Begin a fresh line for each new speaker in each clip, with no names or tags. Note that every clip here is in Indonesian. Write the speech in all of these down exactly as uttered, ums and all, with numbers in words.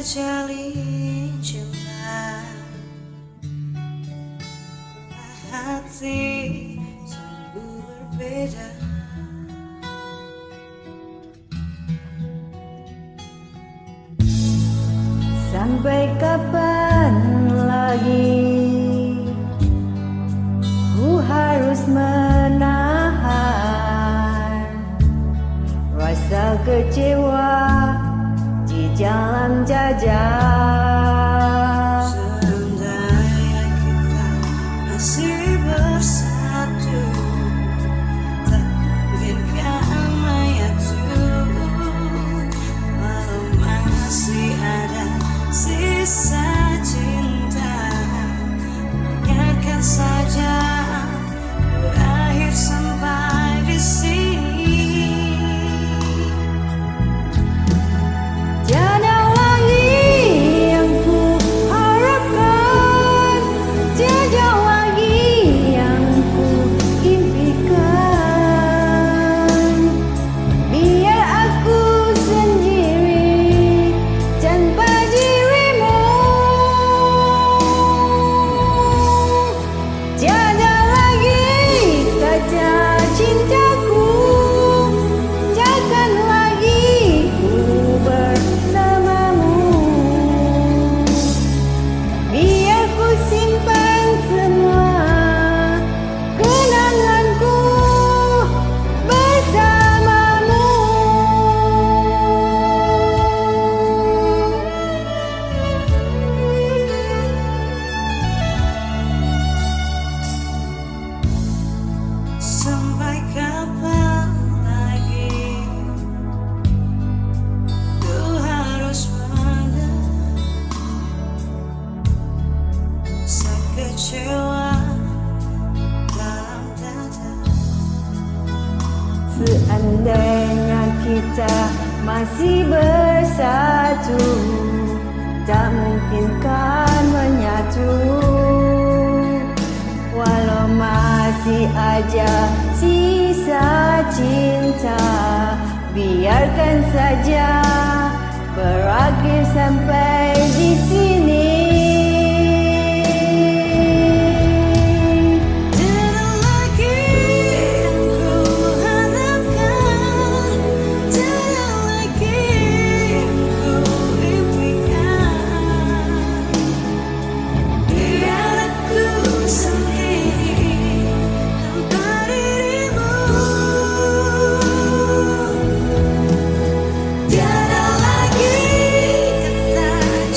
jalin cinta, hati sungguh berbeda.
Sampai kapan lagi ku harus menahan rasa kecewa di jalan jajan.
Seandainya kita masih bersatu, takdirkan menyatu. Walau masih ada sisa cinta, biarkan saja berakhir sampai di sini.
Tiada lagi yang ku harapkan, tiada lagi yang ku impikan. Biar aku sendiri tanpa dirimu. Tiada lagi kata cintaku, takkan lagi ku bersamamu. Biar ku simpan semua kenanganku bersamamu.
Sampai kapan lagi ku harus menahan rasa kecewa dalam dada.
Seandainya kita masih bersatu, tak mungkin kan menyatu. Walau masih ada sisa cinta, biarkan saja berakhir sampai di sini.
Tiada lagi yang ku harapkan, tiada lagi yang ku impikan. Biar aku sendiri tanpa dirimu. Tiada lagi kata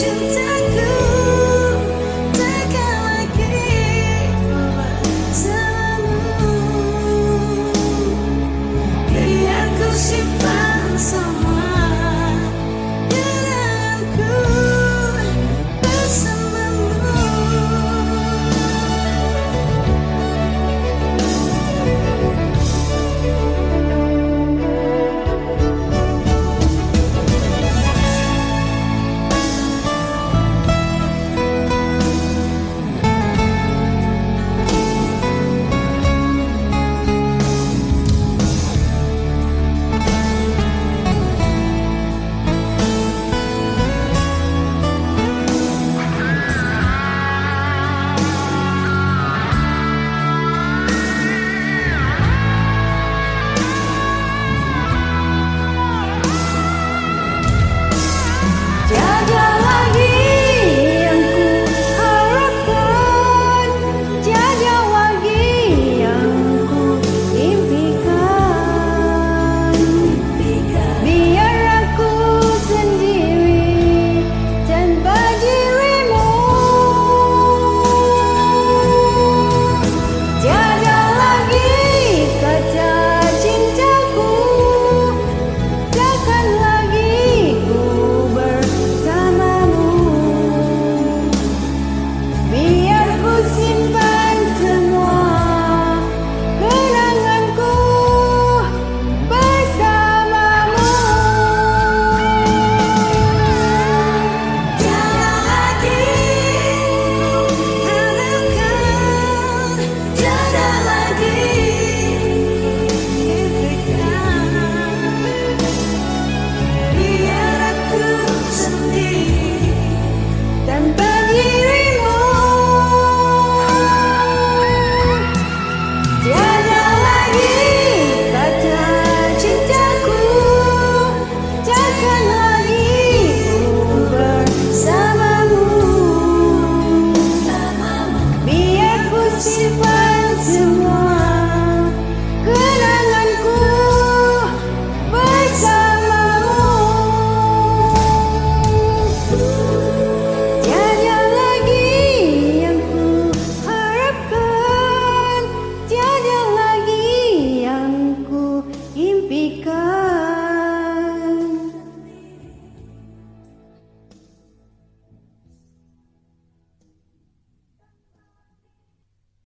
ke